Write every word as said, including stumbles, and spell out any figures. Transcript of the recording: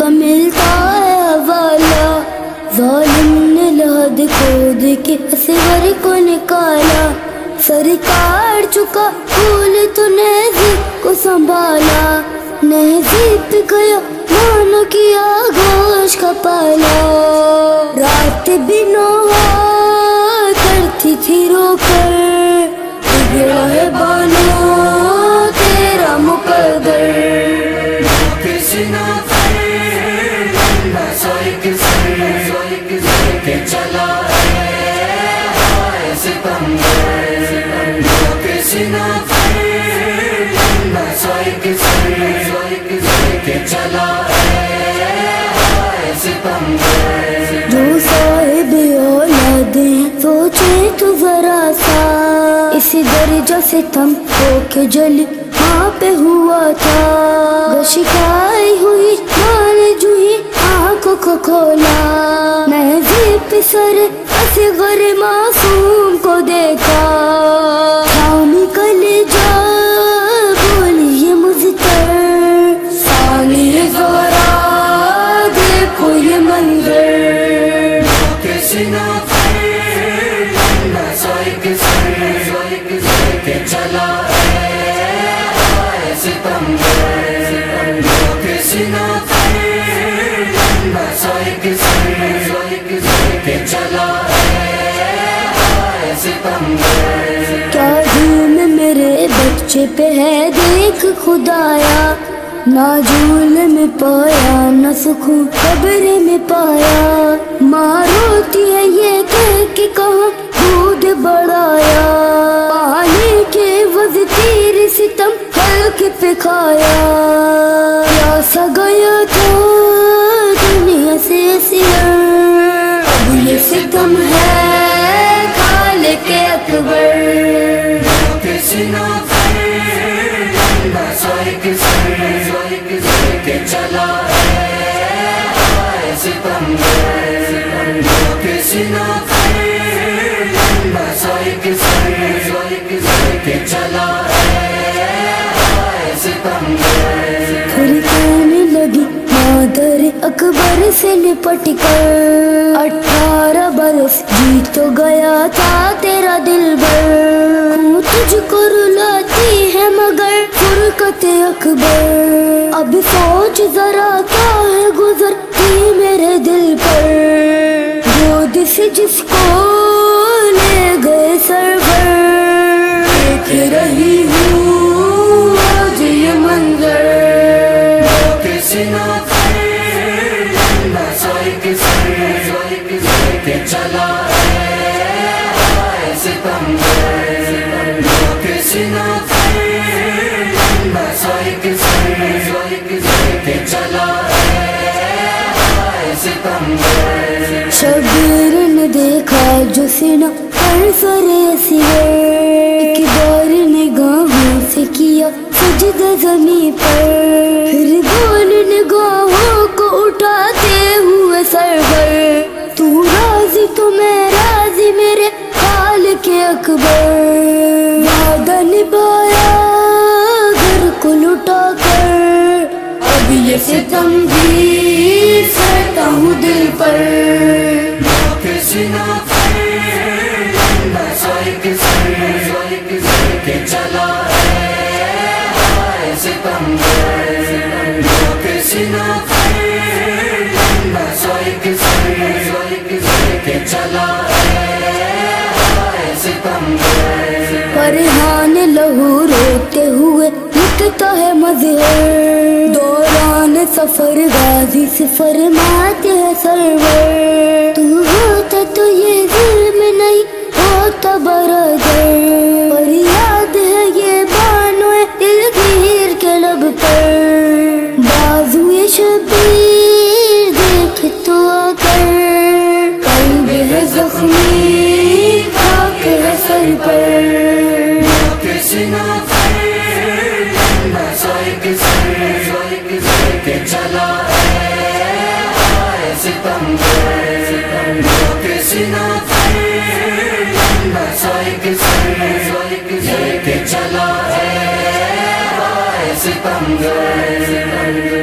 ملتا ہے حوالہ، ظالم نے لحد کھود کے اصغر کو نکالا، سرکار چکا پھول تو نہضب کو سنبھالا، نہضب پہ گیا نانا کیا گوشت کا پالا، رات بھی نوحہ کرتی تھی رو کر، بگڑا ہے بانو تیرا مقدر، نوکے سینا کے چلا ہے ستمگر، نوکے سینا کے چلا ہے ستمگر، جو صاحب اولاد ہیں سوچے تو ذرا سا، اسی درجہ سے تم ہو کے جلی ہاں پہ ہوا تھا، گشکائی ہوئی نانے جوہی آنکھوں کو کھولا، نہضب پہ سر اصغر معصوم کو دیکھا، تھامی کلیجہ بولی یہ مضطر، ثانی زہرا دیکھو یہ منظر، نوکے سینا کے چلا ہے ستمگر، نوکے سینا کے چلا ہے ستمگر، کیا ظلم میرے بچے پہ ہے دیکھ خدایا، نہ جھول میں پایا نہ سکون قبر میں پایا، ماں روتی ہے یہ کہہ کے کہاں دودھ بڑھایا، پانی کے وز تیر ستم حلق پہ کھایا، پیاسا گیا تھا دنیا سے اسیر، اب یہ ستم ہے خالق اکبر، نوکے سینا کے چلا ہے ستمگر، نوکے سینا کے چلا ہے ستمگر، پھر کہنے لگی مادر اکبر سے لپٹ کر، اٹھارہ برس جی تو گیا تھا تیرا دل بھر، تجھ کو رلاتی ہے مگر فرقت اکبر، اب سوچ ذرا کیا ہے گزرتی میرے دل پر، گود سے جس کو لے گئے سرور، دیکھ رہی ہوں آج یہ منظر، نوکے سینا کے چلا ہے ستمگر، نوکے سینا کے چلا ہے ستمگر، شبیر نے دیکھا جو سینہ پر سر اسیر، ایک بار نگاہوں سے کیا سجدہ زمین پر، پھر دون نگاہوں کو اٹھاتے ہوئے سرور، تو راضی تو میں راضی میرے خالق اکبر، وعدہ نبھایا گھر کو لٹا کر، اب یہ ستم بھی سہتا ہوں دل پر، نوکے سینا کے چلا ہے ستمگر، نوکے سینا کے چلا ہے ستمگر، پریحان لہو روتے ہوئے لکھتا ہے مظہر، دوران سفر غازی سے فرماتے ہیں سرور، تو ہوتا تو یہ ظلم نہیں ہوتا برادر، پر یاد ہے یہ بانو دلگیر کے لب پر، بازوئے شبیر دیکھ تو آ کر، قلب ہے زخمی خاک ہے سر پر، نوکے سینا کے چلا ہے ستمگر، نوکے سینا کے چلا ہے ستمگر.